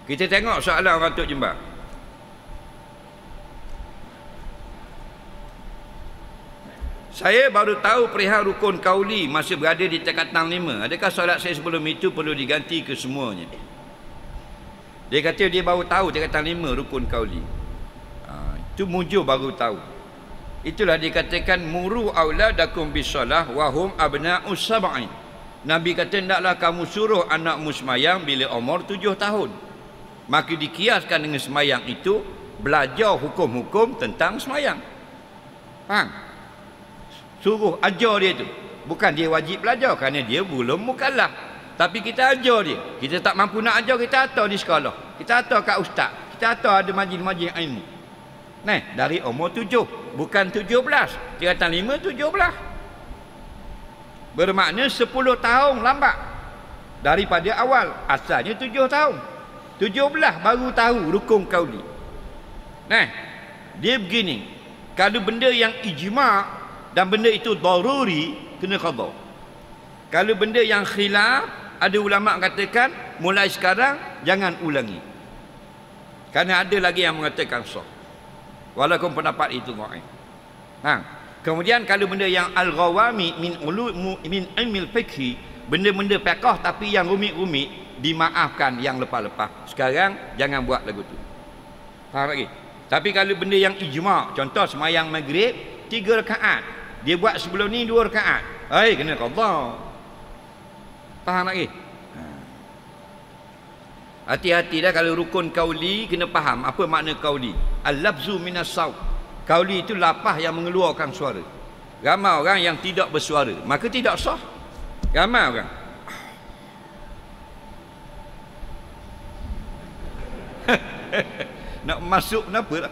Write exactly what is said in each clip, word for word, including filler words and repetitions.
Kita tengok soalan orang Tok Jembar. Saya baru tahu perihal rukun kauli masih berada di tingkatan lima. Adakah solat saya sebelum itu perlu diganti ke semuanya? Dia kata dia baru tahu tingkatan lima rukun kauli. Ha, itu mujur baru tahu. Itulah dikatakan muru auladakum bisalah wa hum abna'us sab'in. Nabi kata hendaklah kamu suruh anakmu semayang bila umur tujuh tahun. Maka dikiaskan dengan semayang itu belajar hukum-hukum tentang semayang. Faham? Suruh ajar dia tu. Bukan dia wajib belajar kerana dia belum mukallaf. Tapi kita ajar dia. Kita tak mampu nak ajar, kita hantar di sekolah. Kita hantar kat ustaz. Kita hantar ada majlis-majlis ilmu. Nah, dari umur tujuh. Bukan tujuh belas. Tingkatan lima, tujuh belas. Bermakna sepuluh tahun lambat. Daripada awal. Asalnya tujuh tahun. tujuh belas baru tahu rukun kauli. Nah, dia begini. Kalau benda yang ijma' dan benda itu daruri, kena qada. Kalau benda yang khilaf, ada ulama katakan mulai sekarang jangan ulangi. Kerana ada lagi yang mengatakan sah. Walaupun pendapat itu dhaif. Ha. Kemudian kalau benda yang al-ghawami min ulum min ilmil fiqh, benda-benda fiqh tapi yang rumit-rumit, dimaafkan yang lepas-lepas. Sekarang jangan buat lagu tu. Faham lagi? Tapi kalau benda yang ijma', contoh semayang maghrib tiga rakaat. Dia buat sebelum ni dua rakaat. Hai, kena qada. Faham lagi? Hati-hati dah kalau rukun kauli kena faham apa makna kauli. Al-lafzu minas saut. Kauli itu lapah yang mengeluarkan suara. Ramai orang yang tidak bersuara, maka tidak sah. Ramai orang. Nak masuk kenapa tak?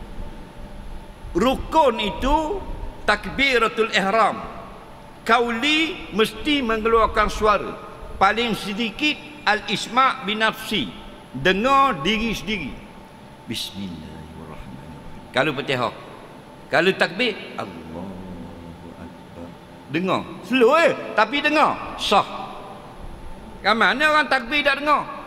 Rukun itu takbiratul ihram. Kauli mesti mengeluarkan suara. Paling sedikit al-isma' binafsi. Dengar diri sendiri. Bismillahirrahmanirrahim. Kalau Fatihah. Kalau takbir, Allahu Akbar. Dengar. Slow eh, tapi dengar. Sah. Kan mana orang takbir tak dengar?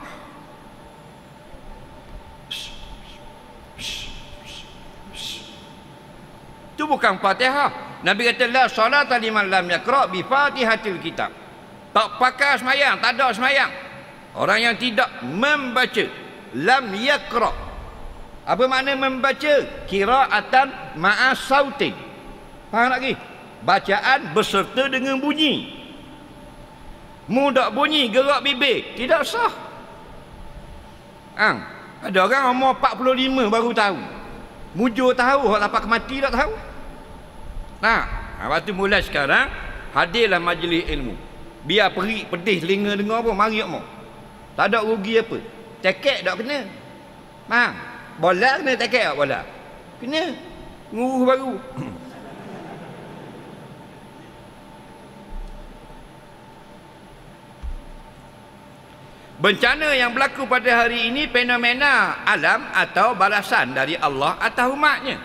Itu bukan Fatihah. Nabi kata la salata liman lam yaqra bi Fatihatil kitab. Tak pakai semayang, tak ada semayang. Orang yang tidak membaca, lam yaqra. Apa makna membaca? Qira'atan ma'a sautin. Faham lagi? Bacaan beserta dengan bunyi. Mu tak bunyi gerak bibir, tidak sah. Hang, ada orang umur empat puluh lima baru tahu. Mujur tahu, orang dapat mati tak tahu. Nah, waktu mulai sekarang hadirlah majlis ilmu. Biar perik pedih telinga dengar pun mari mau. Tak ada rugi apa. Tekek tak kena. Faham? Bola kena tekek tak bola? Kena. Nguruh baru. Bencana yang berlaku pada hari ini fenomena alam atau balasan dari Allah atas umatnya.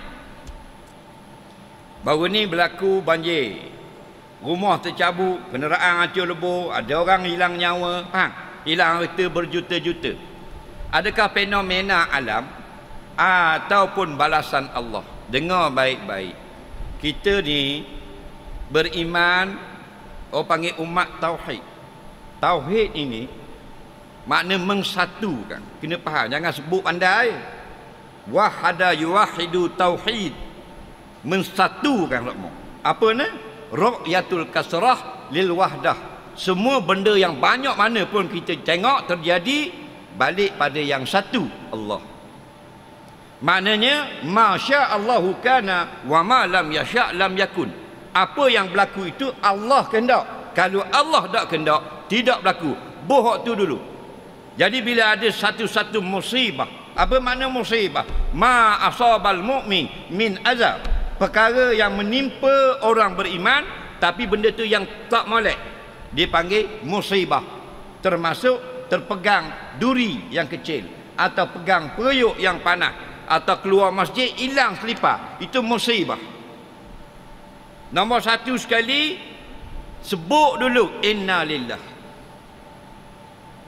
Baru ni berlaku banjir. Rumah tercabut, kenderaan hancur lebur, ada orang hilang nyawa, faham? Hilang harta berjuta-juta. Adakah fenomena alam ataupun balasan Allah? Dengar baik-baik. Kita ni beriman, orang panggil umat tauhid. Tauhid ini makna mengsatukan. Kena faham, jangan sebut pandai. Wahada yuwahidu tauhid. Mensatukan makna. Apa ni? Ru'yatul kasrah lil wahdah. Semua benda yang banyak mana pun kita tengok terjadi balik pada yang satu, Allah. Maknanya masya Allahu kana wa ma lam yasha lam yakun. Apa yang berlaku itu Allah kehendak. Kalau Allah tak kehendak, tidak berlaku. Bohong tu dulu. Jadi bila ada satu-satu musibah, apa makna musibah? Ma asabal mu'min min azab. Perkara yang menimpa orang beriman, tapi benda tu yang tak molek, dipanggil musibah. Termasuk terpegang duri yang kecil, atau pegang periuk yang panas, atau keluar masjid hilang selipar, itu musibah. Nombor satu sekali, sebut dulu inna lillah.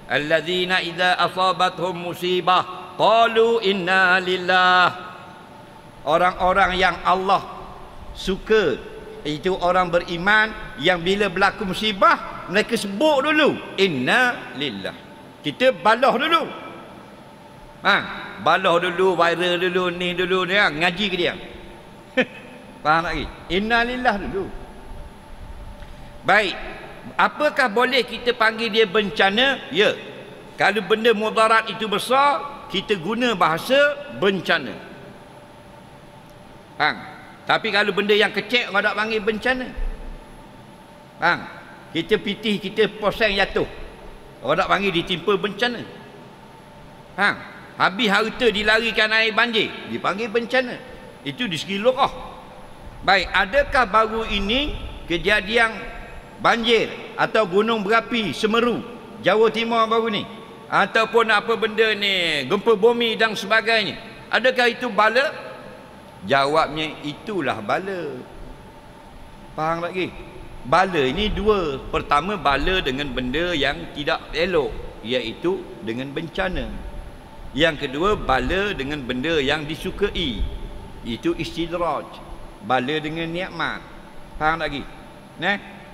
alladzina idza asabathum musibah qalu inna lillah. Orang-orang yang Allah suka, itu orang beriman yang bila berlaku musibah mereka sebut dulu inna lillah. Kita balah dulu. Ha, balah dulu, viral dulu, ni dulu ni, ngaji ke dia. Faham tak lagi? Inna lillah dulu. Baik. Apakah boleh kita panggil dia bencana? Ya. Kalau benda mudarat itu besar, kita guna bahasa bencana. Faham? Tapi kalau benda yang kecil, orang tak panggil bencana. Faham? Kita pitih, kita poseng jatuh, orang tak panggil ditimpa bencana. Faham? Habis harta dilarikan air banjir, dipanggil bencana. Itu di segi lughah. Baik, adakah baru ini kejadian banjir atau gunung berapi Semeru, Jawa Timur baru ni, ataupun apa benda ni, gempa bumi dan sebagainya, adakah itu bala? Jawabnya itulah bala. Faham lagi? Bala ini dua. Pertama, bala dengan benda yang tidak elok, iaitu dengan bencana. Yang kedua, bala dengan benda yang disukai, itu istidraj. Bala dengan nikmat. Faham lagi? Nah,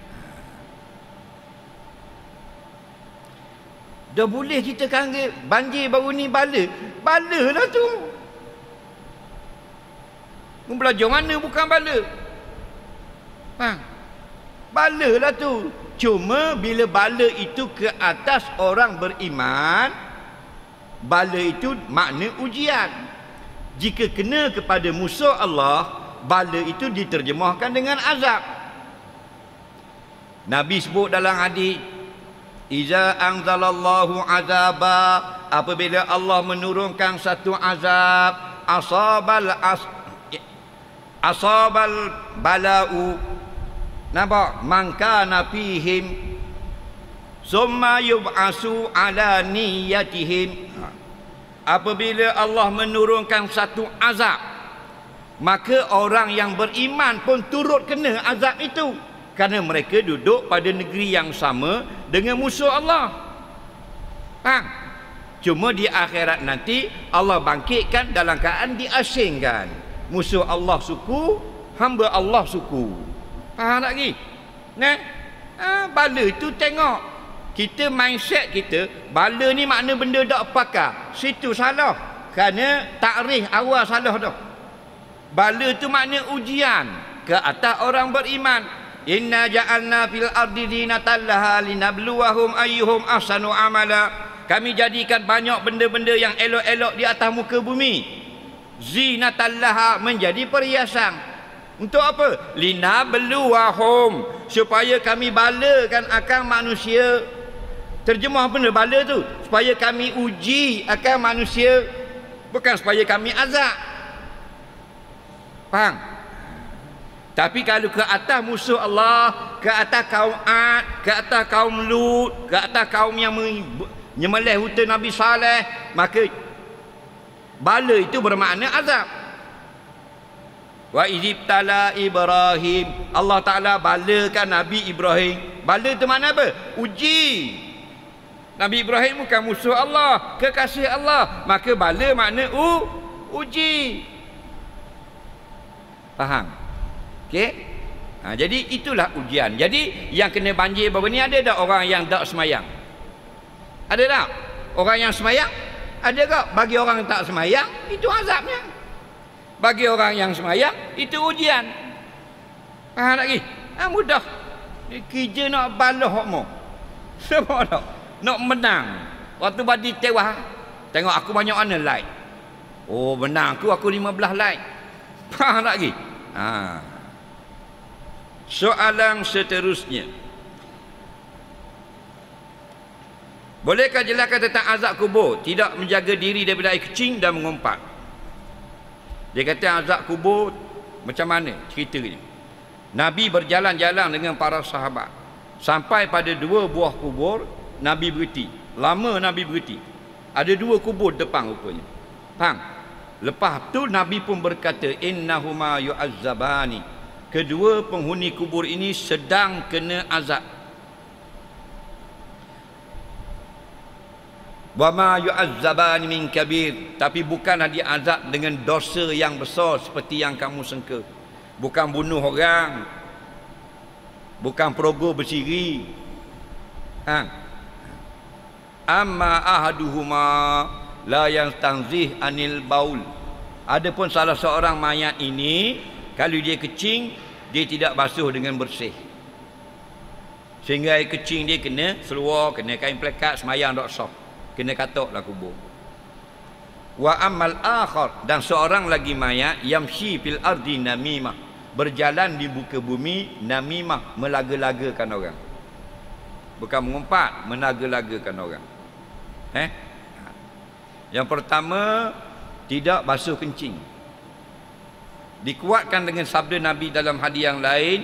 dah boleh kita panggil banjir baru ni bala? Bala lah tu. Belajar mana bukan bala? Faham? Bala lah tu. Cuma bila bala itu ke atas orang beriman, bala itu makna ujian. Jika kena kepada musuh Allah, bala itu diterjemahkan dengan azab. Nabi sebut dalam hadis, iza anzalallahu azaba, apabila Allah menurunkan satu azab, asabal as asabal bala'u, nampak, mangka nafihim summa yub'asu ala niyatihim. Apabila Allah menurunkan satu azab, maka orang yang beriman pun turut kena azab itu, kerana mereka duduk pada negeri yang sama dengan musuh Allah. Ha? Cuma di akhirat nanti Allah bangkitkan dalam keadaan diasingkan. Musuh Allah suku, hamba Allah suku. Faham tak lagi? Nah, ha, bala itu tengok. Kita mindset kita, bala ni makna benda tak pakar. Situ salah. Kerana takrif awal salah dah. Bala itu makna ujian ke atas orang beriman. Inna ja'alna fil ardi zinatan laha linabluwahum ayyuhum ahsanu amala. Kami jadikan banyak benda-benda yang elok-elok di atas muka bumi. Zinatan laha, menjadi perhiasan. Untuk apa? Linabluwahum, supaya kami balakan akan manusia. Terjemah benda bala tu, supaya kami uji akan manusia, bukan supaya kami azab. Faham? Tapi kalau ke atas musuh Allah, ke atas kaum Ad, ke atas kaum Lut, ke atas kaum yang menyembelih unta Nabi Saleh, maka bala itu bermakna azab. Wa izibtala Ibrahim, Allah Ta'ala balakan Nabi Ibrahim. Bala itu makna apa? Uji. Nabi Ibrahim bukan musuh Allah, kekasih Allah, maka bala makna u, uji. Faham? Okey? Ha, jadi itulah ujian. Jadi yang kena banjir baru ni, ada tak orang yang tak semayang? Ada tak? Orang yang semayang? Ada tak? Bagi orang yang tak semayang, itu azabnya. Bagi orang yang semayang, itu ujian. Faham lagi? Ha, mudah. Kerja nak balah hokmu. Sebab tak? Nak menang. Waktu badi tewas, tengok aku banyak mana like. Oh, menang aku, aku lima belas like. Faham tak lagi? Ha. Soalan seterusnya, bolehkah jelaskan tentang azab kubur? Tidak menjaga diri daripada air kecing dan mengumpat. Dia kata azab kubur macam mana cerita ni? Nabi berjalan-jalan dengan para sahabat, sampai pada dua buah kubur. Nabi berhenti. Lama Nabi berhenti. Ada dua kubur depan rupanya. Faham? Lepas tu Nabi pun berkata, innahuma yu'azzabani. Kedua penghuni kubur ini sedang kena azab. Wa ma yu'azzabani min kabir, tapi bukanlah dia azab dengan dosa yang besar seperti yang kamu sangka. Bukan bunuh orang, bukan perogoh bersiri. Ha. Amma ahaduhuma la yastanzih anil baul. Adapun salah seorang mayat ini, kalau dia kecing, dia tidak basuh dengan bersih, sehingga air kecing dia kena seluar, kena kain plekat, semayang tak sah, kena katuklah kubur. Wa ammal akhar, dan seorang lagi mayat, yamshi fil ardi namimah, berjalan di muka bumi, namimah, melaga-lagakan orang. Bukan mengumpat, menaga-lagakan orang. Eh? Yang pertama, tidak basuh kencing. Dikuatkan dengan sabda Nabi dalam hadis yang lain,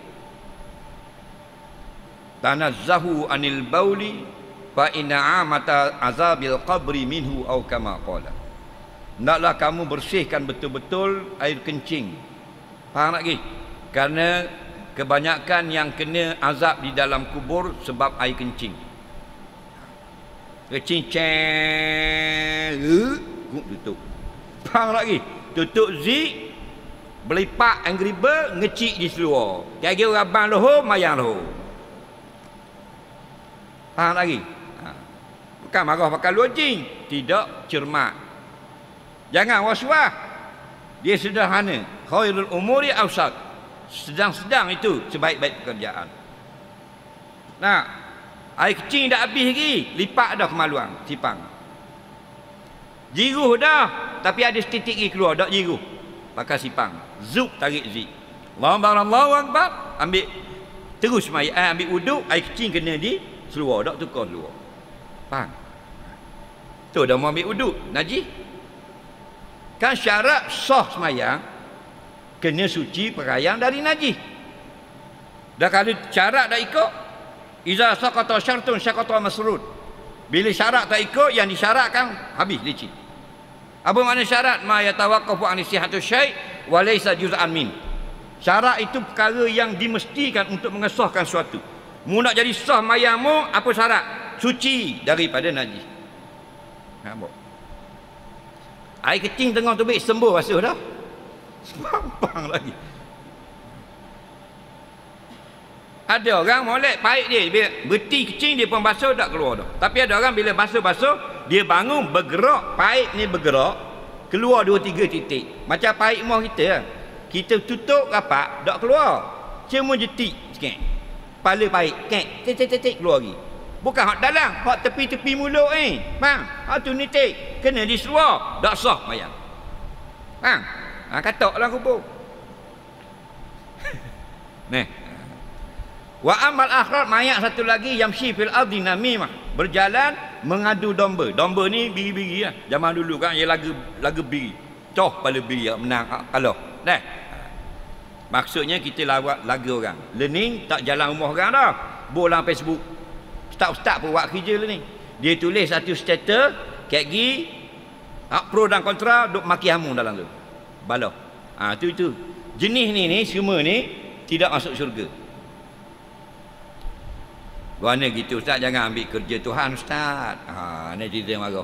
tanazzahu anil bauli fa inna amata azabil qabri minhu aw kama qala. Naklah kamu bersihkan betul-betul air kencing. Faham lagi? Kerana kebanyakan yang kena azab di dalam kubur sebab air kencing. Kencing ceng, tutup. Faham lagi? Tutup zik, belipak angry bird, ngecik di seluar. Kira-kira rabang lohor, mayang lohor. Faham lagi? Ha. Bukan marah pakai lojing, tidak cermat. Jangan was-was. Dia sederhana. Khairul umuri awsat. Sedang-sedang itu sebaik-baik pekerjaan. Nah, air kecing dah habis lagi, lipat dah kemaluan, sipang. Jiruh dah, tapi ada setitik lagi keluar, tak jiruh. Pakai sipang, zup tarik zik. Allahu akbar, Allahu akbar, ambil terus mai, eh, ambil wuduk, air kecing kena di seluar, tak tukar seluar. Faham? Tu dah mau ambil wuduk, najis. Kan syarat sah semayang kena suci pakaian dari najis. Dah kalau syarat dah ikut, iza saqata syartun syaqata masrud. Bila syarat tak ikut, yang disyaratkan habis licin. Apa makna syarat? Ma yatawaqqafu an sihhatu syai' wa laysa juz'an min. Syarat itu perkara yang dimestikan untuk mengesahkan sesuatu. Mu nak jadi sah mayammu, apa syarat? Suci daripada najis. Nampak? Air kecing tengah tubik sembuh basuh dah. Sempang lagi. Ada orang molek baik dia, bila berti kecing dia pun basuh tak keluar dah. Tapi ada orang bila basuh-basuh, dia bangun bergerak, paip ni bergerak, keluar dua tiga titik. Macam paip rumah kita, kita tutup rapat, tak keluar. Cuma jetik sikit. Kepala paip, kek, titik-titik keluar lagi. Bukan hak dalam, hak tepi-tepi mulut ni. Eh. Faham? Hak tu nitik, kena disuar, tak sah mayang. Faham? Ha, katuklah kubur. Nih. Wa amal akhrat, mayat satu lagi, yamshi fil ardi namimah, berjalan mengadu domba. Domba ni biri-biri lah. Zaman dulu kan, dia lagu lagu biri. Coh pada biri menang kalau. Dah. Maksudnya kita lawak lagu orang. Learning tak jalan rumah orang dah. Bola Facebook. Ustaz-ustaz pun buat kerja learning. Dia tulis satu status, kek gi hak pro dan kontra duk maki hamu dalam tu. Bala. Ah ha, tu tu. Jenis ni ni semua ni tidak masuk syurga. Mana gitu ustaz, jangan ambil kerja Tuhan ustaz. Ha, ni cerita marah.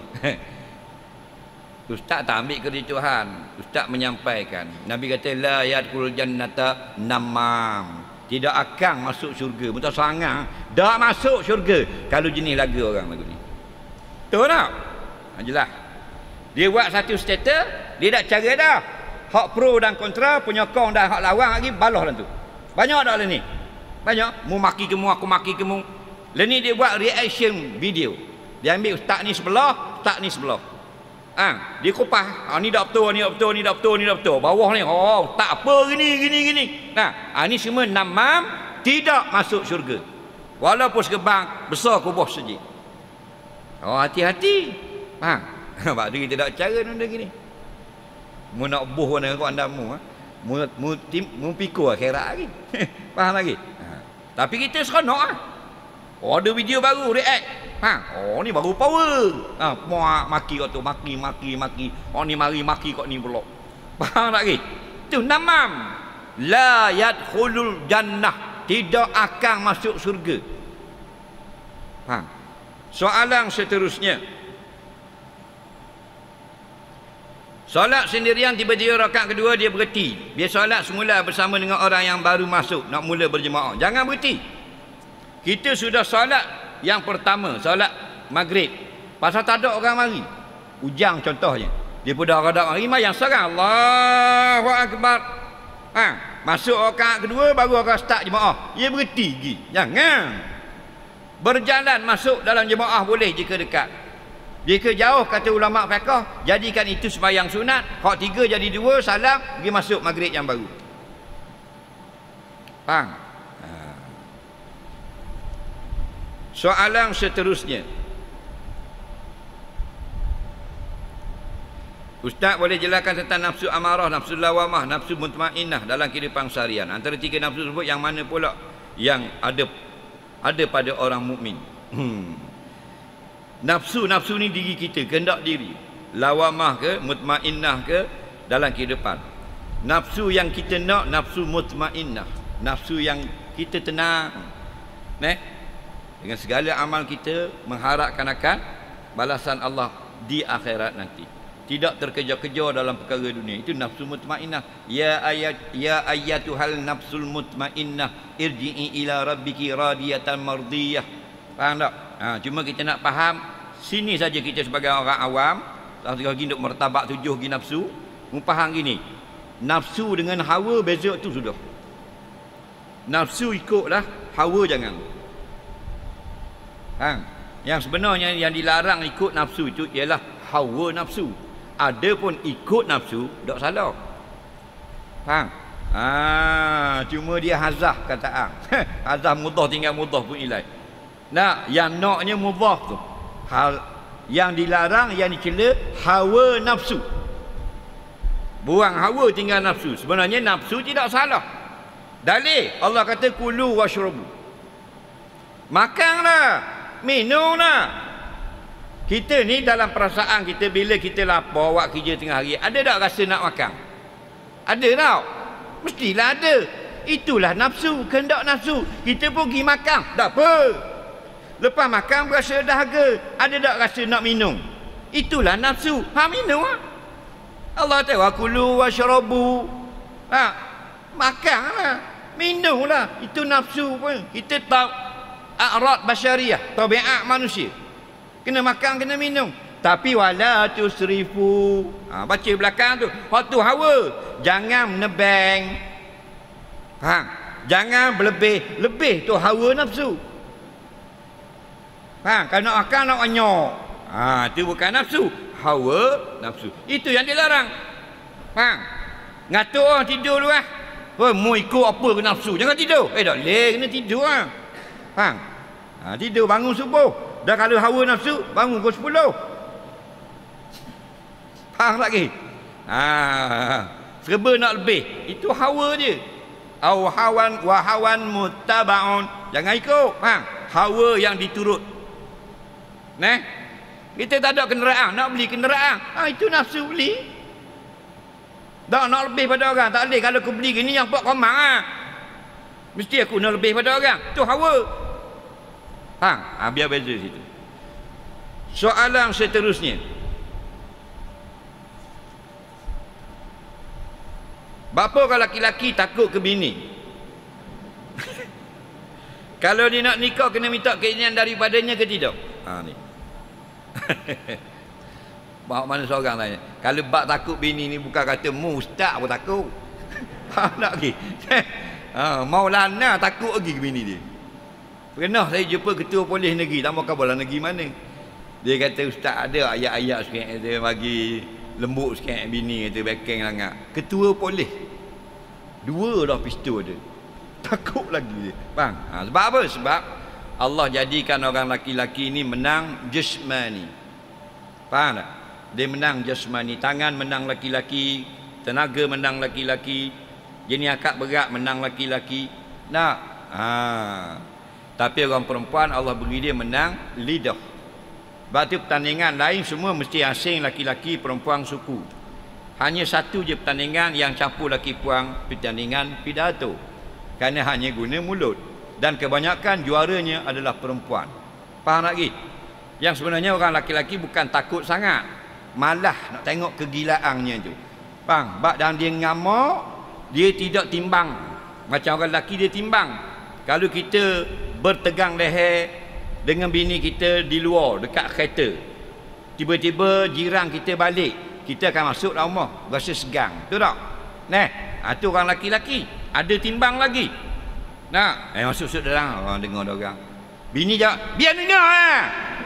Ustaz tak ambil kerja Tuhan. Ustaz menyampaikan. Nabi kata la yadkhul jannata namam. Tidak akan masuk syurga. Betul sangat. Tak masuk syurga kalau jenis lagu orang lagu ni. Betul tak? Ha, jelas. Dia buat satu status, dia dah cara dah. Hak pro dan kontra, penyokong dan hak lawan lagi balah dalam tu. Banyak dah lah ni. Banyak. Mu maki kemu, aku maki kemu. Lepas ni dia buat reaction video. Dia ambil ustaz ni sebelah, ustaz ni sebelah. Ah, ha, dia kupas. Ah, ni tak betul, ni tak betul, ni tak betul, ni tak betul. Bawah ni, oh, tak apa gini, gini, gini. Nah, ah, ni semua namam tidak masuk syurga. Walaupun sekebang besar kubur sejik. Oh, hati-hati. Faham? Sebab tu kita tak cara benda gini. Mu nak buh mana kau anda mu, ha? Mu mu tim mu pikul akhirat lagi. Faham lagi? Ha. Tapi kita seronok ah. Oh, ada video baru react. Ha, oh ni baru power. Ha, muak maki kau tu, maki maki maki. Oh ni mari maki kau ni pula. Faham tak lagi? Tu namam. La yadkhulul jannah, tidak akan masuk surga. Ha. Soalan seterusnya, Solat sendirian tiba-tiba rakaat kedua dia berhenti. Dia solat semula bersama dengan orang yang baru masuk nak mula berjemaah. Jangan berhenti. Kita sudah solat yang pertama, solat maghrib. Pasal tak ada orang mari. Ujang contohnya. Dia pun dah ada mari yang seorang Allahu Akbar. Ha, masuk rakaat kedua baru orang start jemaah. Dia berhenti lagi. Jangan. Berjalan masuk dalam jemaah boleh jika dekat. Jika jauh kata ulama fiqh, jadikan itu sembahyang sunat. Hak tiga jadi dua, salam, pergi masuk maghrib yang baru. Faham? Ha. Soalan seterusnya. Ustaz boleh jelaskan tentang nafsu amarah, nafsu lawamah, nafsu mutmainnah dalam kehidupan seharian. Antara tiga nafsu tersebut yang mana pula yang ada ada pada orang mukmin? Hmm. Nafsu-nafsu ni diri kita, kehendak diri. Lawamah ke, mutmainnah ke dalam kehidupan. Nafsu yang kita nak, nafsu mutmainnah. Nafsu yang kita tenang. Neh? Dengan segala amal kita mengharapkan akan balasan Allah di akhirat nanti. Tidak terkejar-kejar dalam perkara dunia. Itu nafsu mutmainnah. Ya ayat ya ayyatuhal nafsul mutmainnah irji'i ila rabbiki radiyatan mardiyah. Faham tak? Ha, cuma kita nak faham sini saja kita sebagai orang awam, lagi duk martabat tujuh gi nafsu, mu faham gini. Nafsu dengan hawa beza tu sudah. Nafsu ikutlah, hawa jangan. Ha, yang sebenarnya yang dilarang ikut nafsu itu ialah hawa nafsu. Ada pun ikut nafsu, tak salah. Faham? Ah, cuma dia hazah kata ang. Hazah mudah tinggal mudah pun ilai. Nah, yang naknya mubah tu. Hal yang dilarang, yang dicela hawa nafsu. Buang hawa tinggal nafsu. Sebenarnya nafsu tidak salah. Dalil Allah kata kulu washrabu. Makanlah, minumlah. Kita ni dalam perasaan kita bila kita lapar, awak kerja tengah hari, ada tak rasa nak makan? Ada tak? Mestilah ada. Itulah nafsu, kehendak nafsu. Kita pun pergi makan, tak apa. Lepas makan berasa dahaga, ada tak rasa nak minum? Itulah nafsu. Ha, minum lah. Allah kata wakulu washrabu. Ha, makanlah, minumlah. Itu nafsu pun. Kita tahu a'rad basyariah, tabiat manusia. Kena makan, kena minum. Tapi wala tusrifu. Ha, baca belakang tu. Waktu hawa, jangan menebang. Faham? Jangan berlebih. Lebih tu hawa nafsu. Ha, kalau nak makan nak anyok. Ha, itu bukan nafsu, hawa nafsu. Itu yang dilarang. Faham? Ngatuk orang tidur dulu ah. Oh, mau ikut apa ke nafsu? Jangan tidur. Eh, tak boleh, kena tidur ah. Faham? Ha, tidur bangun subuh. Dah kalau hawa nafsu bangun pukul sepuluh. Faham lagi? Ha, serba nak lebih. Itu hawa dia. Au hawan wa hawan muttabaun. Jangan ikut. Faham? Hawa yang diturut. Nah, kita tak ada kenderaan, nak beli kenderaan. Ah, itu nafsu beli. Tak nak lebih pada orang, tak boleh. Kalau aku beli gini yang buat komang ah. Mesti aku nak lebih pada orang. Itu hawa. Faham? Ah, biar beza situ. Soalan seterusnya. Bapa kalau laki-laki takut ke bini? Kalau dia nak nikah kena minta keinginan daripadanya ke tidak? Ha ni. Bahawa mana seorang tanya. Kalau bab takut bini ni bukan kata mu ustaz pun takut. Faham tak lagi? Ha, Maulana takut lagi ke bini dia. Pernah saya jumpa ketua polis negeri, tak mahu kabar negeri mana. Dia kata ustaz ada ayat-ayat sikit dia bagi lembut sikit bini kata bekeng sangat. Ketua polis. Dua dah pistol dia. Takut lagi dia. Faham? Ha, sebab apa? Sebab Allah jadikan orang laki-laki ni menang jasmani. Faham tak? Dia menang jasmani. Tangan menang laki-laki, tenaga menang laki-laki, jenis akad berat menang laki-laki. Nak? Ha. Tapi orang perempuan Allah beri dia menang lidah. Sebab tu pertandingan lain semua mesti asing laki-laki, perempuan suku. Hanya satu je pertandingan yang campur laki puang, pertandingan pidato. Kerana hanya guna mulut. Dan kebanyakan juaranya adalah perempuan. Faham lagi? Yang sebenarnya orang laki-laki bukan takut sangat. malah nak tengok kegilaannya tu. Bang, bak dan dia ngamuk, dia tidak timbang. Macam orang lelaki dia timbang. Kalau kita bertegang leher dengan bini kita di luar dekat kereta, tiba-tiba jiran kita balik, kita akan masuk dalam rumah rasa segang, betul tak? Nah, itu orang laki-laki ada timbang lagi. Nah, eh masuk-masuk dalam orang dengar dia orang. Bini jawab, biar dengar ah.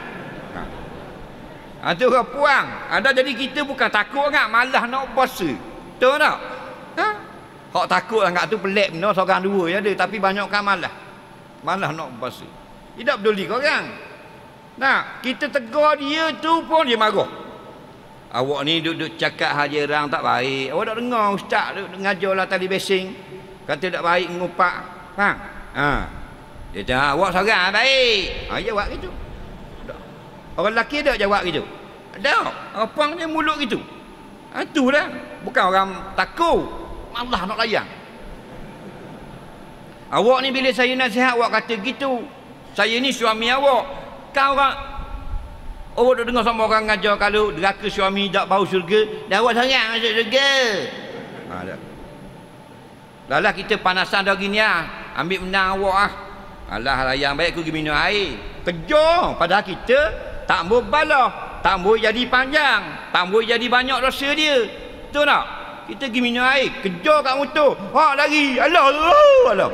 Ha. Itu orang puang. Ada jadi kita bukan takut sangat, malah nak puasa. Betul tak? Ha? Hak takut sangat tu pelik benar, seorang dua je ada, tapi banyak kan malah. Malah nak puasa. Tidak peduli kau orang. Nah, kita tegur dia tu pun dia marah. Awak ni duduk cakap haji orang tak baik. Awak tak dengar ustaz duduk ngajarlah tali basing. Kata tak baik ngupak. Faham? Ha. Dia cakap awak seorang baik. Ha, jawab gitu. Orang lelaki ada jawab gitu. Ada. Apa dia mulut gitu. Ha, itulah. Bukan orang takut. Malah nak layan. Awak ni bila saya nasihat awak kata gitu. Saya ni suami awak. Kau orang awak dah dengar sama orang ngajar kalau deraka suami tak bau syurga, dah awak sangat masuk syurga. Ha dah. Lalah kita panasan dah gini ah. Ambil menang awak ah. Alah yang baik aku pergi minum air. Kejar padahal kita tak mau balah, tak mau jadi panjang, tak mau jadi banyak dosa dia. Betul tak? Kita pergi minum air, kejar kat motor. Ha lari. Alah alah. alah.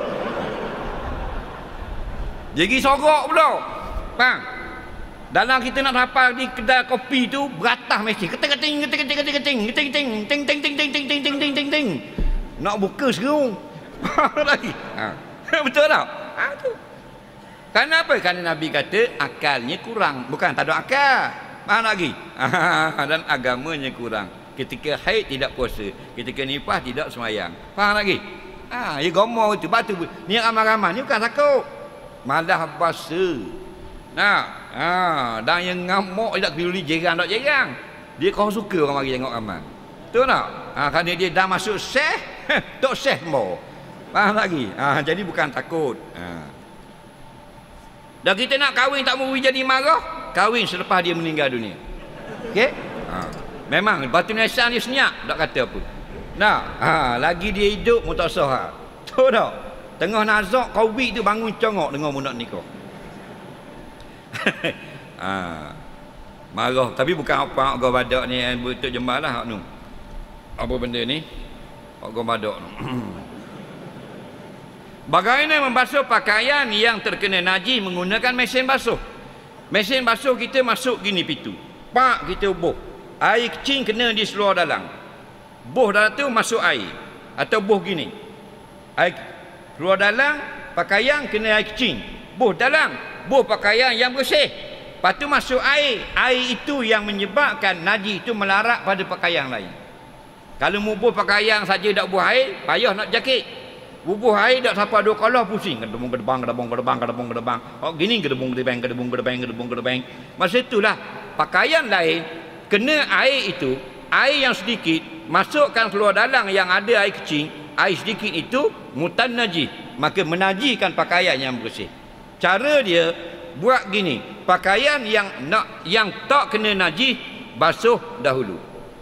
Jadi sorok pula. Faham? Dalam kita nak hafal di kedai kopi tu beratah mesti keting-keting keting-keting keting-keting keting-keting ting-ting ting-ting ting-ting ting-ting. Nak buka serung. Lagi. Ha. Betul tak? Ha tu. Kenapa? Kerana Nabi kata akalnya kurang. Bukan tak ada akal. Faham lagi? Dan agamanya kurang. Ketika haid tidak puasa, ketika nifas tidak sembahyang. Faham lagi? Ha, ya gomo itu batu. Ni amal-amal ni bukan takut. Malah puasa. Nah, ha, dan yang ngamuk tak peduli jiran tak jiran. Dia kau suka orang mari tengok amal. Betul tak? Ha, kerana dia dah masuk seh, tak seh mau. Faham lagi? Ha, jadi bukan takut. Ha. Dan kita nak kahwin tak mau jadi marah, kahwin selepas dia meninggal dunia. Okey? Ha. Memang batu nisan dia senyap, tak kata apa. Nah, ha, lagi dia hidup mu tak sah. Betul tak? Tengah nazak Covid tu bangun congok dengar mu nak nikah. Ha. Marah tapi bukan apa hak badak ni betul jemalah hak nu. Apa benda ni? Hak badak. Bagaimana membasuh pakaian yang terkena najis menggunakan mesin basuh? Mesin basuh kita masuk gini pintu. Pak kita buh. Air kecil kena di seluar dalam. Buh dalam tu masuk air atau buh gini. Air keluar dalam pakaian kena air kecil. Buh dalam, buh pakaian yang bersih. Lepas tu masuk air. Air itu yang menyebabkan najis itu melarat pada pakaian lain. Kalau mubuh pakaian saja tak buah air, payah nak jakit. Bubuh air tak sampai dua kalah pusing. Gedebung gedebang gedebung gedebang gedebung gedebang. Oh gini gedebung gedebang gedebung gedebang gedebung gedebang. Masa itulah pakaian lain kena air itu, air yang sedikit masukkan keluar dalam yang ada air kecil, air sedikit itu mutan najis, maka menajikan pakaian yang bersih. Cara dia buat gini, pakaian yang nak yang tak kena najis basuh dahulu.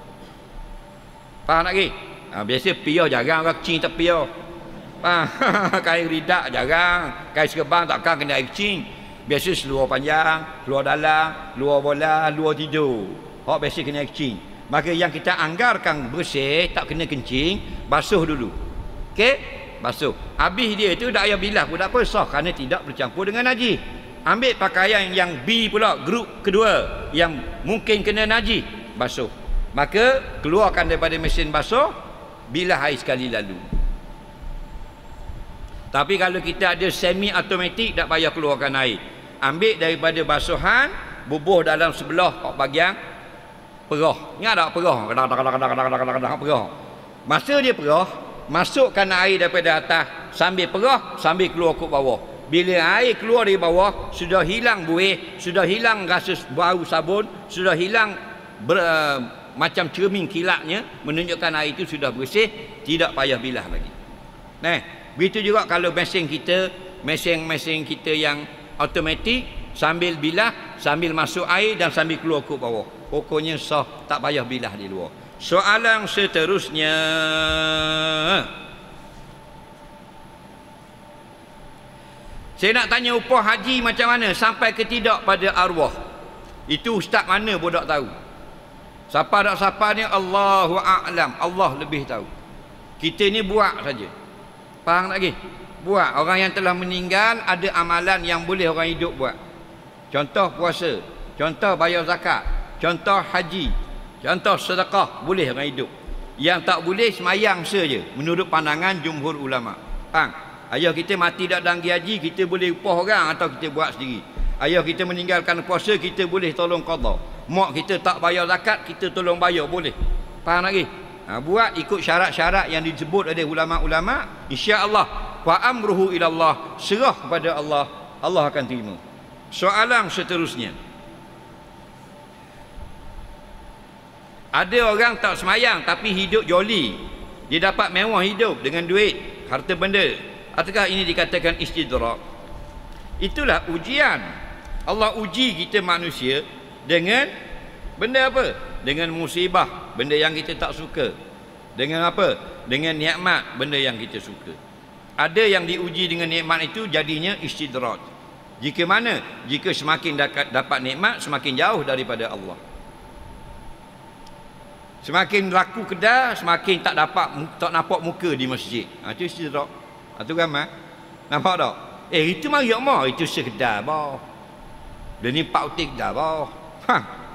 Faham lagi? Ha, biasa piah jarang orang kecil tak piah. Ah, kain ridak jarang, kain serban takkan kena air kecil. Biasa seluar panjang, luar dalam, luar bola, luar tidur. Hak biasa kena air kecil. Maka yang kita anggarkan bersih, tak kena kencing, basuh dulu. Okey? Basuh. Habis dia tu tak payah bilas pun tak apa, sah kerana tidak bercampur dengan najis. Ambil pakaian yang B pula, grup kedua yang mungkin kena najis, basuh. Maka keluarkan daripada mesin basuh, bilas air sekali lalu. Tapi kalau kita ada semi automatik, tak payah keluarkan air. Ambil daripada basuhan, bubuh dalam sebelah bahagian perah. Ingat tak perah? Kadang kadang kadang kadang kadang kadang perah. Masa dia perah, masukkan air daripada atas sambil perah, sambil keluar ke bawah. Bila air keluar dari bawah, sudah hilang buih, sudah hilang rasa bau sabun, sudah hilang ber, uh, macam cermin kilatnya, menunjukkan air itu sudah bersih, tidak payah bilah lagi. Nah, begitu juga kalau mesin kita, mesin-mesin kita yang automatik, Sambil bilah, sambil masuk air dan sambil keluar ke bawah. Pokoknya sah, tak payah bilah di luar. Soalan seterusnya. Saya nak tanya upah haji macam mana sampai ke tidak pada arwah. Itu ustaz mana pun tak tahu. Siapa tak siapa ni Allahu a'lam. Allah lebih tahu. Kita ni buat saja. Faham tak lagi? Buat. Orang yang telah meninggal ada amalan yang boleh orang hidup buat. Contoh puasa, contoh bayar zakat, contoh haji, contoh sedekah, boleh orang hidup. Yang tak boleh semayang saja menurut pandangan jumhur ulama. Faham? Ayah kita mati tak danggi haji, kita boleh upah orang atau kita buat sendiri. Ayah kita meninggalkan puasa, kita boleh tolong qada. Mak kita tak bayar zakat, kita tolong bayar, boleh. Faham lagi? Ha, buat ikut syarat-syarat yang disebut oleh ulama-ulama, insya-Allah fa amruhu ila Allah, serah kepada Allah, Allah akan terima. Soalan seterusnya. Ada orang tak semayang tapi hidup joli. Dia dapat mewah hidup dengan duit, harta benda. Adakah ini dikatakan istidrak? Itulah ujian. Allah uji kita manusia dengan benda apa? Dengan musibah, benda yang kita tak suka. Dengan apa? Dengan nikmat, benda yang kita suka. Ada yang diuji dengan nikmat itu jadinya istidrak. Jika mana? Jika semakin dapat nikmat, semakin jauh daripada Allah. Semakin laku kedai, semakin tak dapat tak nampak muka di masjid. Ha, itu istidrak. Itu gambar. Nampak tak? Eh, itu mari mak, itu sekedar bah. Dia ni pak utik dah bah. Ha.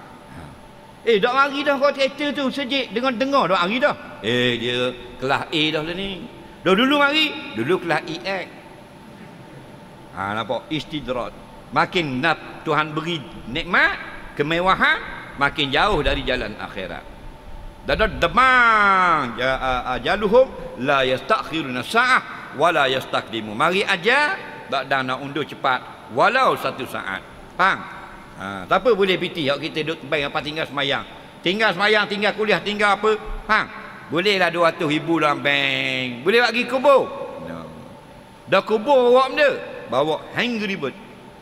Eh, dak mari dah kau kereta tu sejik dengar-dengar dak mari dah. Eh, dia kelas A dah lah ni. Dah dulu mari, dulu kelas E X. Ha, nampak istidrak. Makin nak Tuhan beri nikmat, kemewahan, makin jauh dari jalan akhirat. Dadad demang ajaluhum la yastakhiruna sa'ah wala yastaqdimu. Mari aja tak nak undur cepat walau satu saat. Faham? Ha, siapa boleh piti kalau kita duduk tempat apa tinggal semayang. Tinggal semayang, tinggal kuliah, tinggal apa? Faham? Bolehlah dua ratus ribu dalam bank. Boleh bagi kubur. No. Dah kubur bawa benda, bawa Angry Bird.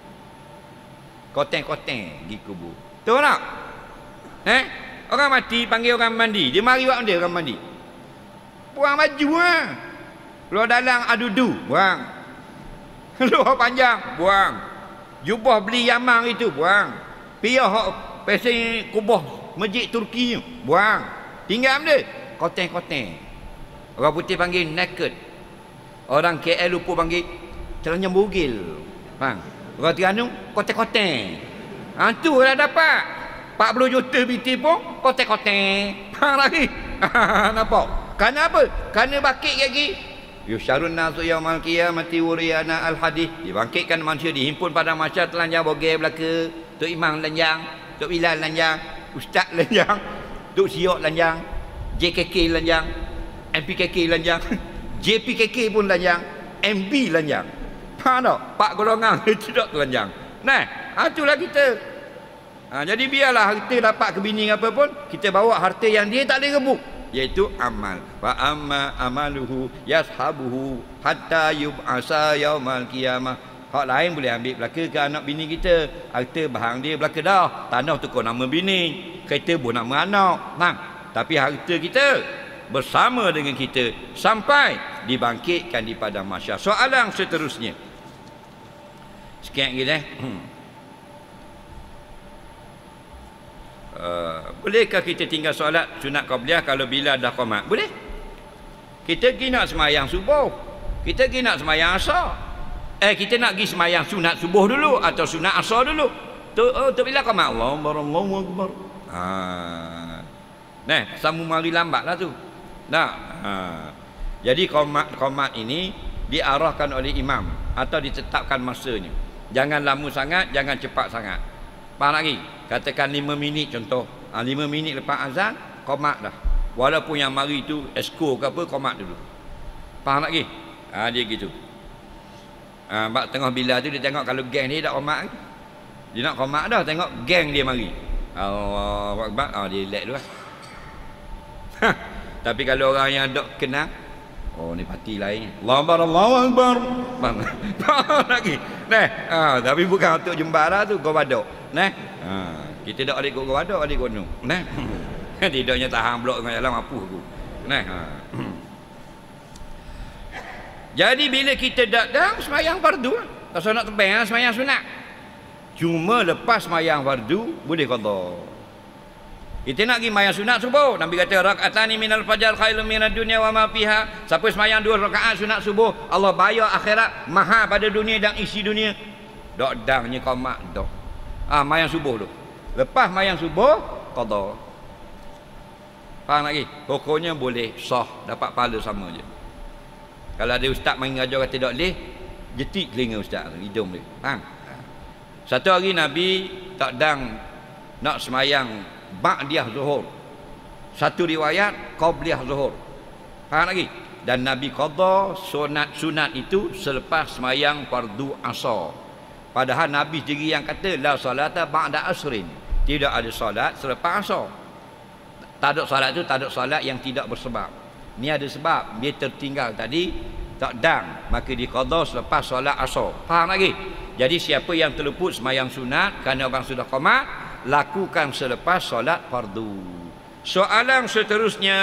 Koteng-koteng pergi kubur. Tahu tak? Eh? Orang mati panggil orang mandi. Dia mari buat benda orang mandi. Buang baju ah. Luar dalam adudu, buang. Luar panjang, buang. Jubah beli Yaman itu, buang. Piyah hok pesen kubah masjid Turki, buang. Tinggal benda, koteng-koteng. Orang putih panggil naked. Orang K L lupa panggil celana bugil. Faham? Orang Terengganu koteng-koteng. Ha tu lah dapat. empat puluh juta biti pun koteng-koteng. Faham lagi? Nampak? Kerana apa? Kerana bakit lagi. Yusyarun nasu yaumal qiyamati wuriyana al-hadith. Dibangkitkan manusia, dihimpun pada masyarakat telanjang bogel belaka. Tok Imam telanjang, Tok Bilal telanjang, Ustaz telanjang, Tok Siok telanjang, J K K telanjang, M P K K telanjang, J P K K pun telanjang, M B telanjang. Faham tak? Pak golongan tidak telanjang. Nah, itulah kita. Ha, jadi biarlah harta dapat kebining apa pun, kita bawa harta yang dia tak boleh rebut, iaitu amal. Wa amma amaluhu yashabuhu hatta yub'asa yaumal qiyamah. Hak lain boleh ambil belaka ke anak bini kita. Harta bahang dia belaka dah. Tanah tukar nama bini, kereta pun nama anak. Nah, tapi harta kita bersama dengan kita sampai dibangkitkan di padang mahsyar. Soalan seterusnya. Sekian lagi eh. Uh, bolehkah kita tinggal solat sunat qabliyah kalau bila dah qomat? Boleh. Kita pergi nak semayang subuh, kita pergi nak semayang asar, eh kita nak pergi semayang sunat subuh dulu atau sunat asar dulu tu, oh, tu bila qomat Allahu akbar. Ha. Nah, sambung mari lambatlah tu. Nah, ha. Jadi qomat qomat ini diarahkan oleh imam atau ditetapkan masanya. Jangan lama sangat, jangan cepat sangat. Faham lagi? Katakan lima minit contoh. Ha, lima minit lepas azan, qomat dah. Walaupun yang mari tu esko ke apa, qomat dulu. Faham lagi? Ha, dia gitu. Ha, bak tengah bila tu dia tengok kalau geng dia tak qomat. Dia nak qomat dah, tengok geng dia mari. Allahu akbar. Ha, dia relax dulu lah. Tapi kalau orang yang dok kenal, Oh ni parti lain. Allahu Akbar, Allahu Akbar. Bang. Lagi. Nah, ha, tapi bukan untuk jembara tu kau badok. Nah. Ha, kita dak adik kau badok adik kau nu. Nah. Tidaknya tahan blok dengan jalan mapuh aku. Nah. Ha. Jadi bila kita datang sembahyang fardu, tak usah nak tebang sembahyang sunat. Cuma lepas sembahyang fardu boleh qada. Kita nak pergi sembahyang sunat subuh, Nabi kata rakaatani minal fajar khairun minad dunya wa ma fiha. Siapa sembahyang dua rakaat sunat subuh, Allah bayar akhirat mahal pada dunia dan isi dunia. Dok dangnya kau mak dok. Ah sembahyang subuh tu. Lepas sembahyang subuh qada. Faham lagi? Pokoknya boleh sah, dapat pahala sama je. Kalau ada ustaz main ajar kata tak boleh, jetik telinga ustaz tu, hidung dia. Faham? Satu hari Nabi tak dang nak semayang ba'diyah zuhur. Satu riwayat qabliyah zuhur. Faham lagi? Dan Nabi qada sunat-sunat itu selepas semayang fardu asar. Padahal Nabi sendiri yang kata la salata ba'da asrin. Tidak ada solat selepas asar. Tak ada solat itu tak ada solat yang tidak bersebab. Ni ada sebab, dia tertinggal tadi tak dang, maka diqada selepas solat asar. Faham lagi? Jadi siapa yang terluput semayang sunat kerana orang sudah qomat, lakukan selepas solat fardu. Soalan seterusnya,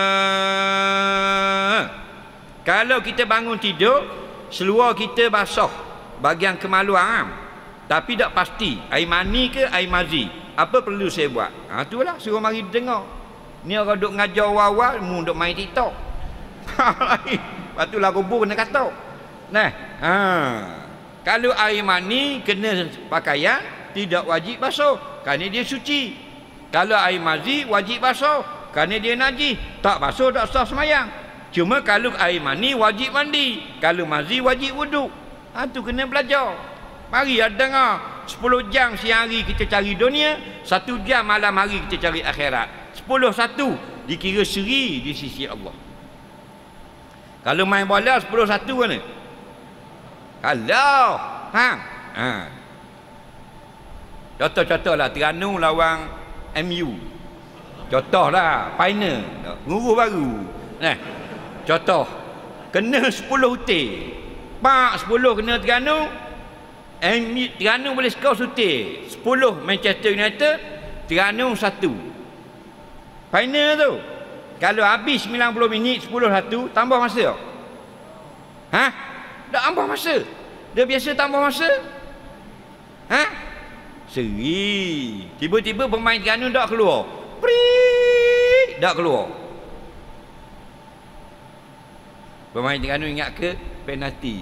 kalau kita bangun tidur seluar kita basah bahagian kemaluan, tapi tak pasti air mani ke air mazi, apa perlu saya buat? Ha itulah suruh mari dengar. Ni orang duk ngajar awal mu duk main TikTok. Lepas tu lah kubur kena katok. Nah, ha. Kalau air mani kena pakaian tidak wajib basuh kerana dia suci. Kalau air mazi wajib basuh kerana dia najis. Tak basuh tak sah semayang. Cuma kalau air mani wajib mandi, kalau mazi wajib wuduk. Ha tu kena belajar. Mari ada dengar. sepuluh jam siang hari kita cari dunia, satu jam malam hari kita cari akhirat. Sepuluh satu dikira seri di sisi Allah. Kalau main bola sepuluh satu mana? Kalau ha, ha. Contoh-contohlah Terengganu lawan M U. Contohlah final nguruh baru. Nah. Contoh kena sepuluh utir. Pak sepuluh kena Terengganu. M U Terengganu boleh skor sutir. sepuluh Manchester United, Terengganu satu. Final tu. Kalau habis sembilan puluh minit sepuluh satu tambah masa. Ha? Tak tambah masa. Dia biasa tambah masa. Ha? Seri. Tiba-tiba pemain Terengganu tak keluar. Prik, tak keluar. Pemain Terengganu ingat ke penalti.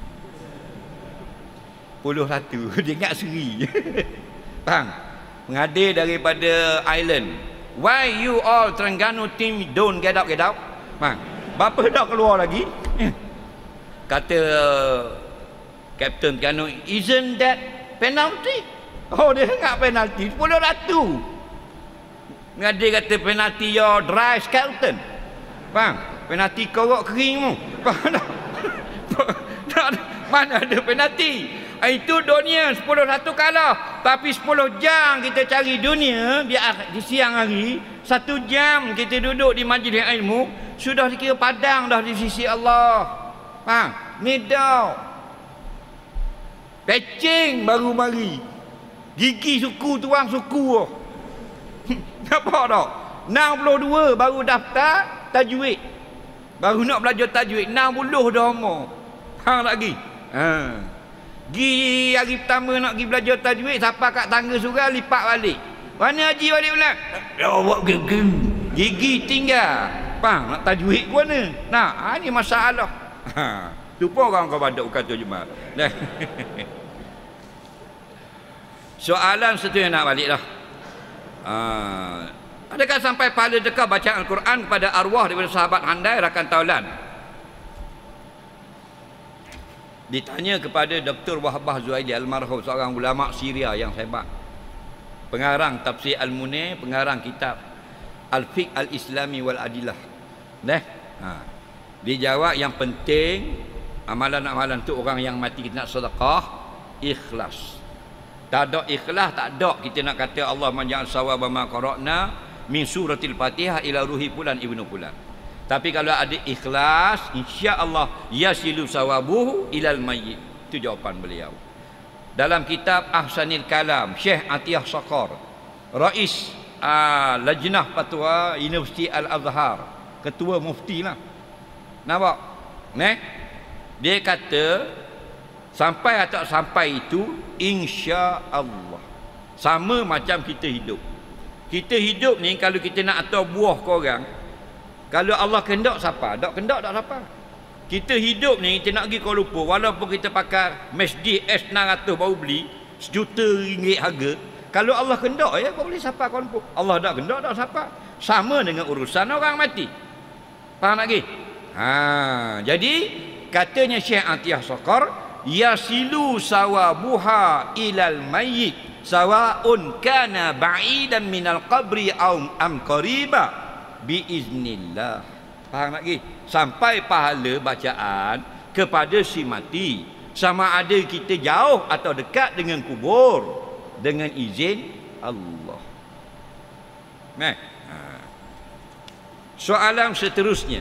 sepuluh satu. Dia ingat seri. Faham? Pengadil daripada Ireland. Why you all Terengganu team don't get out get out? Faham? Bapa tak keluar lagi? Kata Kapten Terengganu, isn't that penalty? Oh dia ingat penalti sepuluh satu. Pengadil kata penalti your dry skeleton. Faham? Penalti korok kering mu. Mana ada penalti? Itu dunia sepuluh satu kalah. Tapi sepuluh jam kita cari dunia biar di siang hari, satu jam kita duduk di majlis ilmu, sudah dikira padang dah di sisi Allah. Faham? Ni dah pecing baru mari. Gigi suku tuang suku. Nampak tak? enam puluh dua baru daftar tajwid. Baru nak belajar tajwid enam puluh dah umur. Faham lagi? Ha. Gi hari pertama nak pergi belajar tajwid, siapa kat tangga surau lipat balik. Mana haji balik pula? Ya buat gigi. Gigi tinggal. Faham nak tajwid ke mana? Nah, ha, ni masalah. Ha, tu pun orang kau baduk kata jemaah. Nah. Soalan seterusnya nak balik dah. Ha, adakah sampai pahala dekat bacaan Al-Quran kepada arwah daripada sahabat handai rakan taulan? Ditanya kepada Doktor Wahbah Zuhaili almarhum, seorang ulama Syria yang hebat, pengarang tafsir Al-Munir, pengarang kitab Al-Fiqh Al-Islami wal Adillah. Nah, ha. Dia jawab yang penting amalan-amalan tu orang yang mati kita nak sedekah ikhlas. Tak ada ikhlas, tak ada kita nak kata Allah menja'al sawaba ma qara'na min suratil Fatihah ila ruhi fulan ibnu fulan. Tapi kalau ada ikhlas, insya-Allah yasilu sawabuhu ilal mayyit. Itu jawapan beliau. Dalam kitab Ahsanil Kalam, Syekh Atiyah Saqar, Rais uh, Lajnah Fatwa Universiti Al-Azhar, ketua mufti lah. Nampak? Neh? Dia kata sampai atau sampai itu insya-Allah. Sama macam kita hidup. Kita hidup ni kalau kita nak atur buah ke orang, kalau Allah kehendak siapa? Tak kehendak tak siapa. Kita hidup ni kita nak pergi Kuala Lumpur, walaupun kita pakai Mercedes S enam ratus baru beli, sejuta ringgit harga, kalau Allah kehendak ya kau boleh siapa Kuala Lumpur. Allah tak kehendak tak siapa. Sama dengan urusan orang mati. Faham lagi? Ha, jadi katanya Syekh Atiyah Saqar, yasilu sawabuha ilal mayyit sawaun kana ba'idan minal qabri au am qariba biiznillah. Faham lagi? Sampai pahala bacaan kepada si mati, sama ada kita jauh atau dekat dengan kubur, dengan izin Allah. Nah, soalan seterusnya,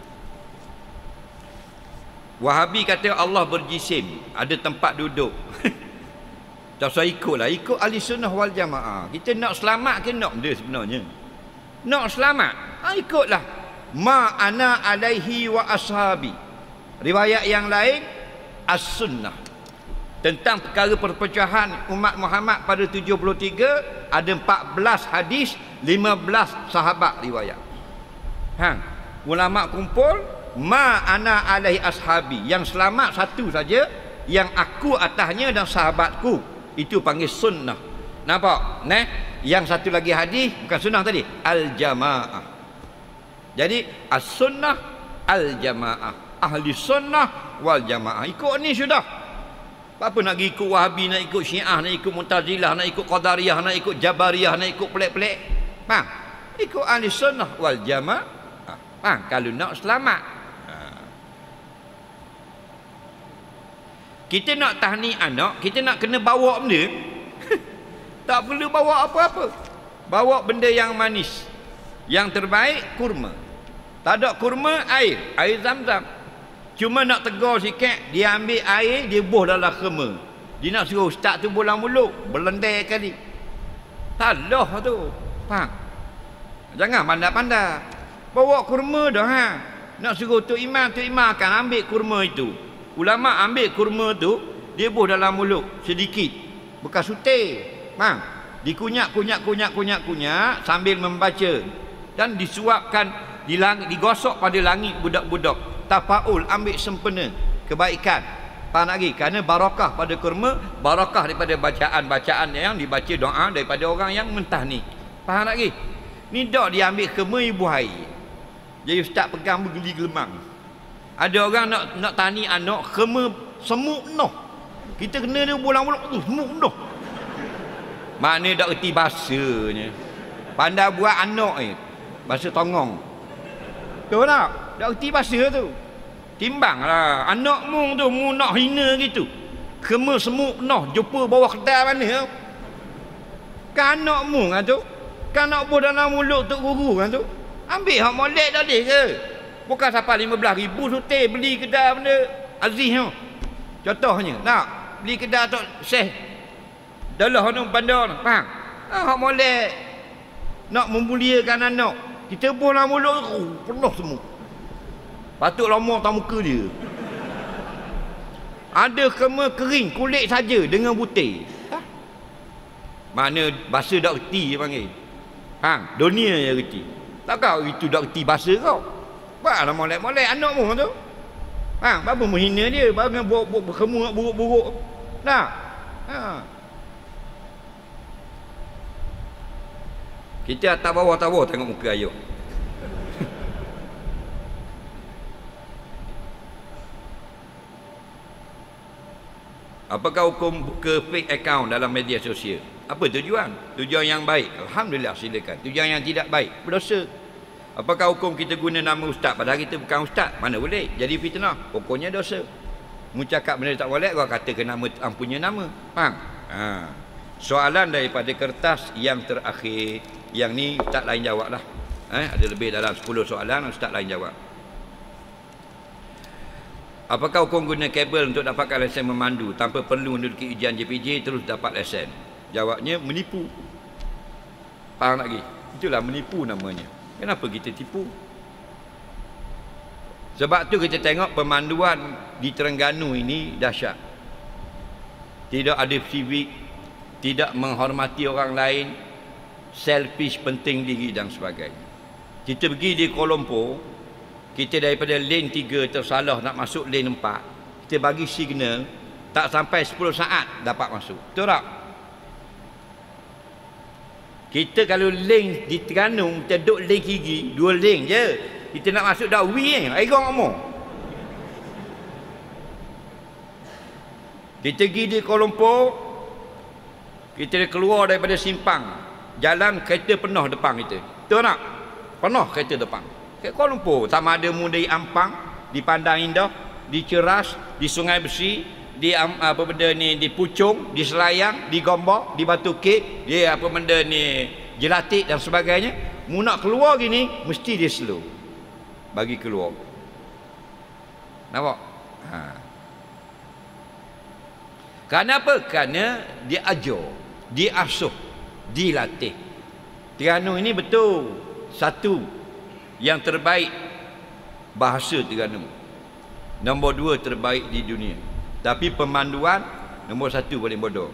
Wahabi kata Allah berjisim, ada tempat duduk. Tak usah ikutlah, ikut ahli sunnah wal jamaah. Kita nak selamat ke nak dia sebenarnya? Nak selamat, ha, ikutlah ma ana alaihi wa ashabi. Riwayat yang lain as-sunnah tentang perkara perpecahan umat Muhammad pada tujuh puluh tiga, ada empat belas hadis, lima belas sahabat riwayat. Ha, ulama kumpul ma ana alaihi ashabi, yang selamat satu saja, yang aku atasnya dan sahabatku, itu panggil sunnah. Nampak? Nah, yang satu lagi hadis bukan sunnah tadi, al-jamaah. Jadi as-sunnah al-jamaah, ahli sunnah wal jamaah. Ikut ni sudah. Apa nak ikut Wahabi, nak ikut Syiah, nak ikut Mu'tazilah, nak ikut Qadariyah, nak ikut Jabariyah, nak ikut pelik-pelik. Faham? Ikut ahli sunnah wal jamaah. Faham? Kalau nak selamat. Kita nak tahni anak, kita nak kena bawa benda. Tak perlu bawa apa-apa. Bawa benda yang manis. Yang terbaik kurma. Tak ada kurma, air, air Zam-Zam. Cuma nak tegur sikit, dia ambil air, dia buh dalam khema. Dia nak suruh ustaz tu bolang mulut, berlendai kali. Salah tu. Faham? Jangan pandai-pandai. Bawa kurma dah ha. Nak suruh Tok Imam, Tok Imam akan ambil kurma itu. Ulama ambil kurma tu, dia buh dalam mulut sedikit, bekas sutir. Faham? Dikunyak, kunyak, kunyak, kunyak, kunyak sambil membaca, dan disuapkan, dilang, digosok pada langit budak-budak. Tafaul, ambil sempena kebaikan. Faham lagi? Kerana barakah pada kurma, barakah daripada bacaan-bacaan yang dibaca doa daripada orang yang mentahni. Faham lagi? Ni dak dia ambil kurma ibu air. Jadi ustaz pegang bergeli gelemang. Ada orang nak nak tani anak, khema semuk noh. Kita kena dia bolang-bolang tu semuk noh. Makna dak reti bahasanya. Pandai buat anak ni. Bahasa tongong. Tahu tak? Dak reti bahasa tu. Timbanglah anak mung tu, mu nak hina gitu. Khema semuk noh, jumpa bawah kedai mana? Kan anak mung kan tu. Kan nak buh dalam mulut tok guru kan tu. Ambil hak molek tadi ke? Bukan sampai lima belas ribu sutir beli kedai benda Aziz tu. Contohnya, nak beli kedai Tok Syekh Dalah tu bandar tu. Faham? Ah, hak molek nak memuliakan anak. Kita buh dalam mulut tu, penuh semua. Patut lama tak muka dia. Ada kema kering, kulit saja dengan butir. Ha? Mana bahasa dak reti dia panggil. Ha, dunia yang reti. Tak kau itu dak reti bahasa kau. Buatlah molek-molek anak mu tu. Ha, apa menghina dia, bagi buat-buat berkemuk buruk-buruk. Nah. Ha. Kita atas bawah-atas bawah tengok muka ayuk. Apakah hukum buka fake account dalam media sosial? Apa tujuan? Tujuan yang baik, alhamdulillah silakan. Tujuan yang tidak baik, berdosa. Apakah hukum kita guna nama ustaz padahal kita bukan ustaz? Mana boleh? Jadi fitnah, pokoknya dosa. Mu cakap benda tak boleh, kau kata ke nama ampunya nama. Faham? Ha. Soalan daripada kertas yang terakhir, yang ni ustaz lain jawablah. Eh, ada lebih dalam sepuluh soalan, ustaz lain jawab. Apakah hukum guna kabel untuk dapatkan lesen memandu tanpa perlu menduduki ujian J P J terus dapat lesen? Jawabnya menipu. Faham lagi? Itulah menipu namanya. Kenapa kita tipu? Sebab tu kita tengok pemanduan di Terengganu ini dahsyat. Tidak ada civic, tidak menghormati orang lain, selfish, penting diri dan sebagainya. Kita pergi di Kuala Lumpur, kita daripada lane tiga tersalah nak masuk lane empat, kita bagi signal, tak sampai sepuluh saat dapat masuk. Betul tak? Kita kalau lane di Terengganu, kita duduk lane kiri, dua lane je. Kita nak masuk dah wee eh, airong omong. Kita pergi di Kuala Lumpur, kita keluar daripada simpang, jalan kereta penuh depan kita. Betul tak? Penuh kereta depan. Kat Kuala Lumpur, sama ada mu di Ampang, di Pandang Indah, di Ceras, di Sungai Besi, di apa benda ni, di Puchong, di Selayang, di Gombak, di Batu Kek, di apa benda ni, Jelatik dan sebagainya. Mu nak keluar gini, mesti dia slow bagi keluar. Nampak? Ha. Kenapa? Kerana dia ajar, diasuh, dilatih. Terengganu ini betul satu yang terbaik bahasa Terengganu, nombor dua terbaik di dunia. Tapi pemanduan nombor satu paling bodoh.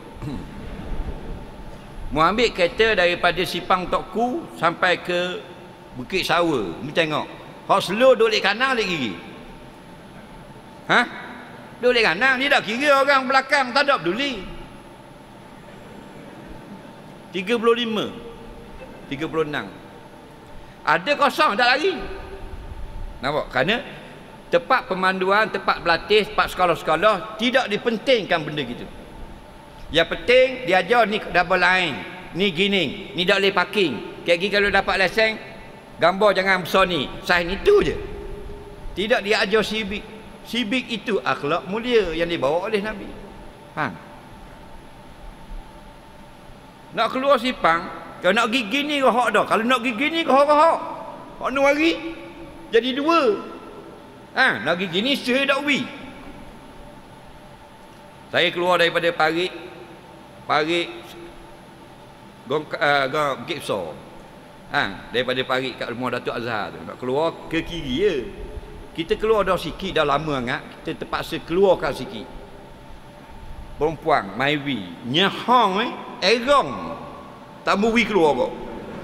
Mu ambil kereta daripada Sipang Tok Ku sampai ke Bukit Sawa, mu tengok hok slow duduk di kanan di kiri. Ha? Duduk di kanan, dia tak kira orang belakang, tak ada peduli. tiga puluh lima, tiga puluh enam. Ada kosong tak lari. Nampak? Kerana tempat pemanduan, tempat berlatih, tempat sekolah-sekolah tidak dipentingkan benda gitu. Yang penting dia ajar ni double line, ni gini, ni tak boleh parking. Kayak gini kalau dapat lesen, gambar jangan besar ni, sign itu je. Tidak dia ajar civic. Civic itu akhlak mulia yang dibawa oleh Nabi. Faham? Nak keluar Sipang, kalau nak pergi gini ke hak dah. Kalau nak pergi gini ke hak ke hak. Hak ni hari jadi dua. Ha, nak pergi gini saya dak wi. Saya keluar daripada Parit, Parit Gong uh, Gong Bukit Besar. Ha, daripada Parit kat rumah Datuk Azhar tu. Nak keluar ke kiri je. Kita keluar dah sikit, dah lama sangat. Kita terpaksa keluarkan sikit. Perempuan, Maiwi, nyahong eh, erong. Tak mui keluar kok.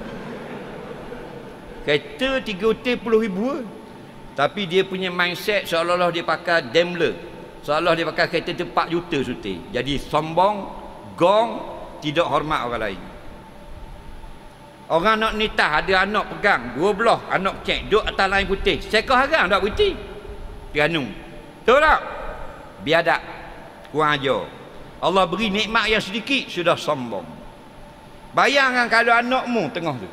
Kereta tiga puluh ribu. Tapi dia punya mindset seolah-olah dia pakai Daimler. Seolah dia pakai kereta tu empat juta suti. Jadi sombong, gong, tidak hormat orang lain. Orang nak nitah, ada anak pegang dua belah, anak cek duduk atas lain putih. Sekolah harang tak putih. Terengganu. Tahu tak? Biadab. Kurang ajar. Allah beri nikmat yang sedikit sudah sombong. Bayangkan kalau anakmu tengah tu.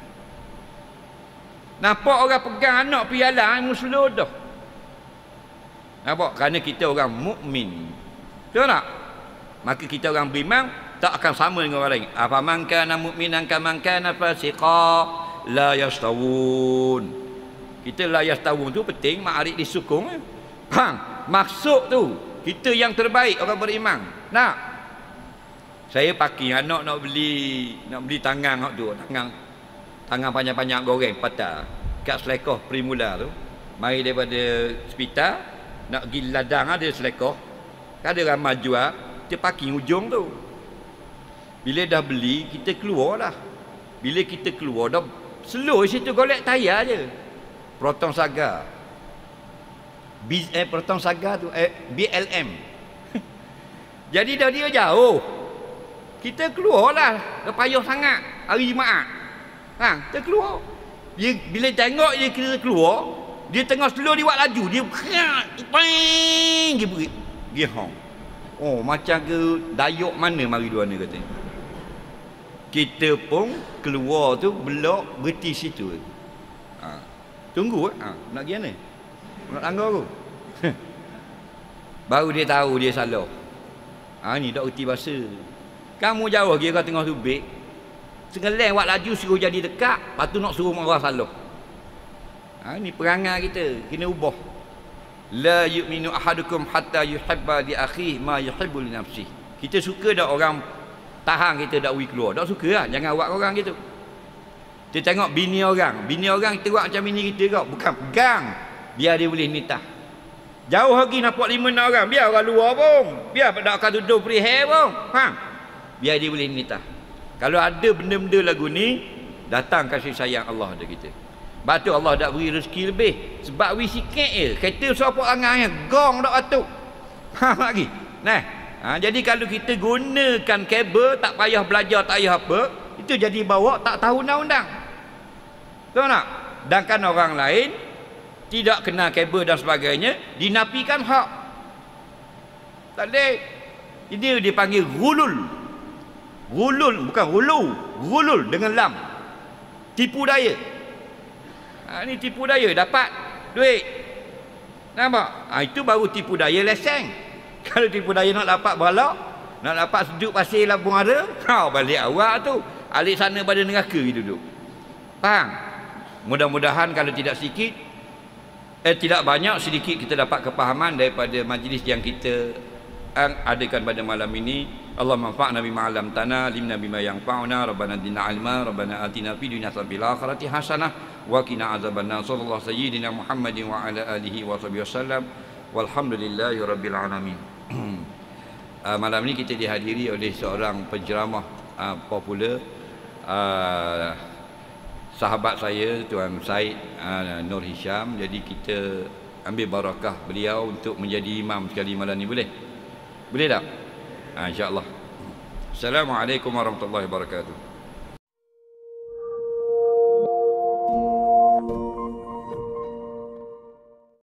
Nampak orang pegang anak piala, mu slow dah. Nampak? Kerana kita orang mukmin. Tahu tak? Maka kita orang beriman tak akan sama dengan orang lain. Afaman kana mu'minan kaman kana fasiqa la yastawun. Kita la yastawun tu penting, ma'arif disukung. Hang, maksud tu kita yang terbaik orang beriman. Nak? Saya paki anak nak beli nak beli tangan hak tu, tangan tangan panjang-panjang goreng patah kat Selekoh Primula tu. Mari daripada hospital nak pergi ladang ada Selekoh. Ada ramai jual, dia parking ujung tu. Bila dah beli, kita keluar lah. Bila kita keluar, dah slow situ golek tayar je. Proton Saga. B, eh, Proton Saga tu, eh, B L M. Jadi dah dia jauh. Kita keluar lah. Dah payah sangat. Hari Jumaat. Ha, kita keluar. Dia, bila tengok dia kita keluar, dia tengah slow dia buat laju. Dia ping, dia beri. Dia hong. Oh, macam ke dayuk mana mari dua ni katanya. Kita pun keluar tu belok berhenti situ. Ha. Tunggu ha. Nak pergi mana? Nak langgar aku. Baru dia tahu dia salah. Ha, ni tak erti bahasa. Kamu jauh lagi kau tengah tubik. Sengeleng buat laju suruh jadi dekat, lepas tu nak suruh marah salah. Ha, ni perangai kita kena ubah. La yu'minu ahadukum hatta yuhibba li akhihi ma yuhibbu li nafsihi. Kita suka dak orang tahan kita dak wi keluar. Tak suka lah, jangan buat orang gitu. Kita tengok bini orang, bini orang kita buat macam bini kita kau, bukan pegang biar dia boleh nitah. Jauh lagi nampak lima enam orang, biar orang luar pun, biar tak akan tuduh perihal pun. Faham? Biar dia boleh nitah. Kalau ada benda-benda lagu ni, datang kasih sayang Allah ada kita. Sebab tu Allah tak beri rezeki lebih. Sebab we sikit je. Kereta siapa angai gong tak batuk. Ha lagi. Nah. Ha, jadi kalau kita gunakan kabel tak payah belajar, tak payah apa, itu jadi bawa tak tahu undang-undang. Tahu tak? Sedangkan orang lain tidak kena kabel dan sebagainya, dinafikan hak. Tak boleh. Ini dipanggil gulul. Gulul, bukan gulu, gulul dengan lam. Tipu daya. Ha, ni tipu daya, dapat duit. Nampak? Ha, itu baru tipu daya lesen. Kalau tipu daya nak dapat balak, nak dapat sejuk pasir Lampung ada, kau balik awak tu. Alik sana pada neraka duduk. Faham? Mudah-mudahan kalau tidak sikit, eh tidak banyak, sedikit kita dapat kepahaman daripada majlis yang kita adakan pada malam ini. Allah manfa'na bima 'allamtana, limna bima yanfa'una, rabbana zidna 'ilma, rabbana atina fid dunya hasanah wa fil akhirati hasanah wa qina azabannar. Sallallahu sayyidina Muhammadin wa ala alihi wa sahbihi wasallam. Walhamdulillahi rabbil alamin. uh, malam ini kita dihadiri oleh seorang penceramah uh, popular, uh, sahabat saya Tuan Said uh, Nur Hisham. Jadi kita ambil barakah beliau untuk menjadi imam sekali malam ni, boleh? Boleh tak? Ha, InsyaAllah. Assalamualaikum warahmatullahi wabarakatuh.